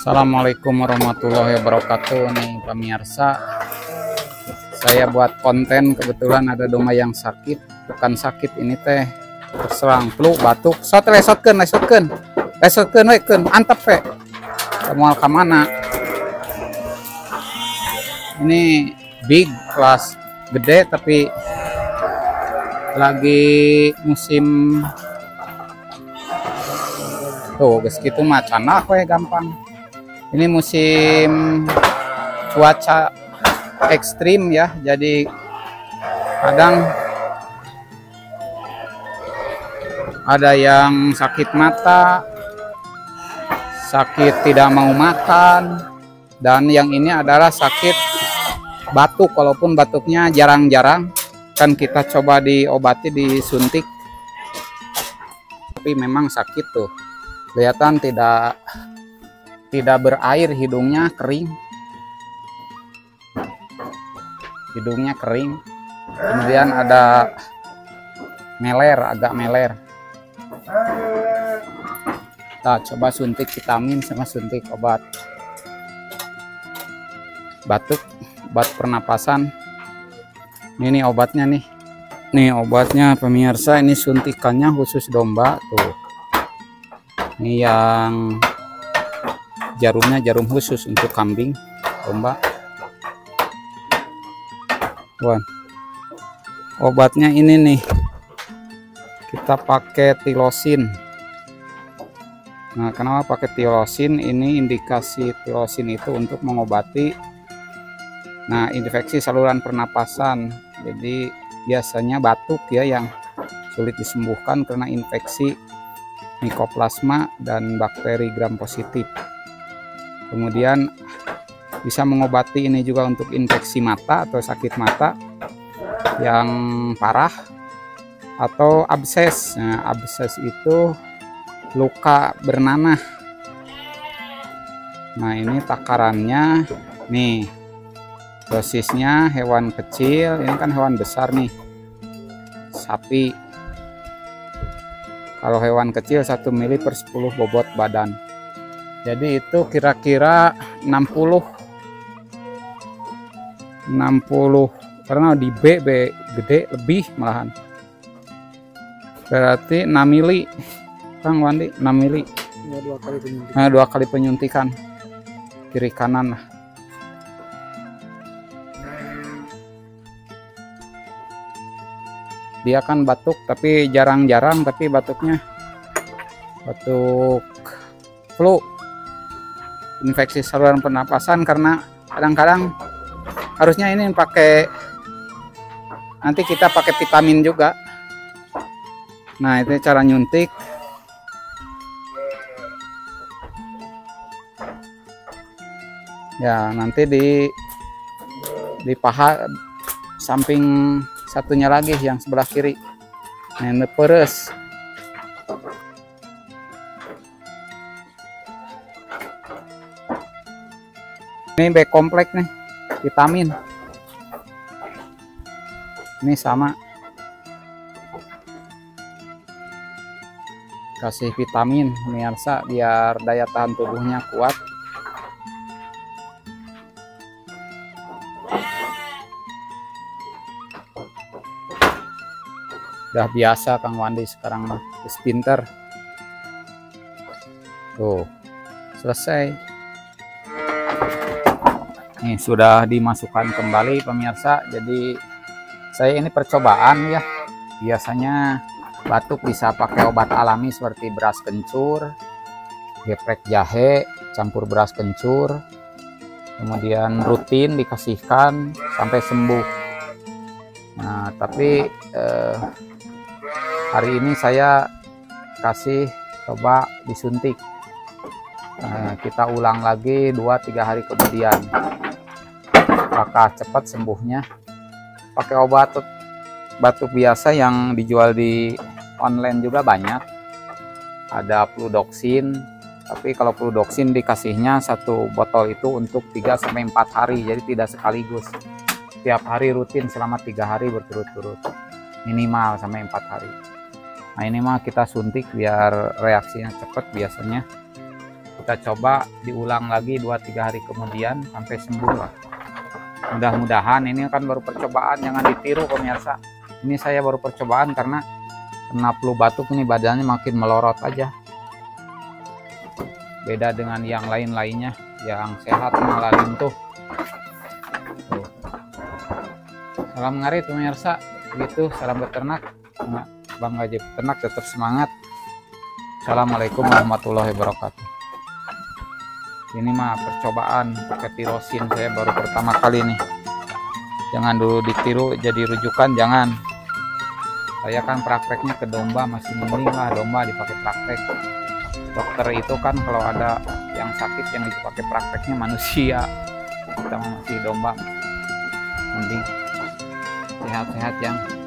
Assalamualaikum warahmatullahi wabarakatuh. Nih pemirsa, saya buat konten, kebetulan ada domba yang sakit. Bukan sakit, ini teh terserang flu, batuk. Lesotkeun antep we. Moal ka mana? Ini big kelas gede tapi lagi musim tuh geus kitu mah canak we gampang. Ini musim cuaca ekstrim ya, jadi kadang ada yang sakit mata, sakit tidak mau makan, dan yang ini adalah sakit batuk. Walaupun batuknya jarang-jarang, kan kita coba diobati, disuntik, tapi memang sakit tuh. Kelihatan tidak berair, hidungnya kering. Kemudian ada meler, agak meler. Kita coba suntik vitamin sama suntik obat batuk, obat pernapasan. Ini obatnya nih. Nih obatnya pemirsa, ini suntikannya khusus domba tuh. Ini yang jarumnya jarum khusus untuk kambing, domba. Wah, obatnya ini nih, kita pakai tilosin. Nah, kenapa pakai tilosin? Ini indikasi tilosin itu untuk mengobati infeksi saluran pernapasan. Jadi biasanya batuk ya yang sulit disembuhkan karena infeksi Mycoplasma dan bakteri gram positif. Kemudian bisa mengobati ini juga untuk infeksi mata atau sakit mata yang parah atau abses. Nah, abses itu luka bernanah. Nah, ini takarannya nih. Dosisnya hewan kecil, ini kan hewan besar nih. Sapi. Kalau hewan kecil 1 mili per 10 bobot badan. Jadi itu kira-kira 60 karena di B gede lebih malahan. Berarti 6 mili. Kang Wandi 6 mili. Ya, 2 kali penyuntikan. Nah, 2 kali penyuntikan. Kiri kanan lah. Dia kan batuk tapi jarang-jarang, tapi batuknya batuk flu, infeksi saluran pernapasan. Karena kadang-kadang harusnya ini pakai, nanti kita pakai vitamin juga. Nah, itu cara nyuntik. Ya, nanti di paha samping satunya lagi yang sebelah kiri. Nah, peres. Ini B kompleks nih, vitamin. Ini sama. Kasih vitamin pemirsa biar daya tahan tubuhnya kuat. Udah biasa Kang Wandi sekarang mah, pinter. Tuh, selesai. Nih sudah dimasukkan kembali pemirsa. Jadi saya ini percobaan ya. Biasanya batuk bisa pakai obat alami seperti beras kencur, geprek jahe, campur beras kencur. Kemudian rutin dikasihkan sampai sembuh. Nah, tapi hari ini saya kasih coba disuntik. Kita ulang lagi 2-3 hari kemudian. Apakah cepat sembuhnya? Pakai obat batuk biasa yang dijual di online juga banyak. Ada Fludoxin, tapi kalau Fludoxin dikasihnya 1 botol itu untuk 3-4 hari, jadi tidak sekaligus. Tiap hari rutin selama 3 hari berturut-turut, minimal sampai 4 hari. Nah, ini mah kita suntik biar reaksinya cepat biasanya. Kita coba diulang lagi 2-3 hari kemudian sampai sembuh lah. Mudah-mudahan. Ini kan baru percobaan, jangan ditiru pemirsa. Ini saya baru percobaan karena kena flu batuk ini badannya makin melorot aja. Beda dengan yang lain-lainnya, yang sehat malah lintuh. Tuh. Salam ngarit pemirsa, begitu salam beternak. Bang Gaji Peternak tetap semangat. Assalamualaikum warahmatullahi wabarakatuh. Ini mah percobaan pakai tirosin, saya baru pertama kali nih. Jangan dulu ditiru jadi rujukan, jangan. Saya kan prakteknya ke domba, masih mending lah domba dipakai praktek. Dokter itu kan kalau ada yang sakit yang dipakai prakteknya manusia, kita masih domba, mending sehat-sehat yang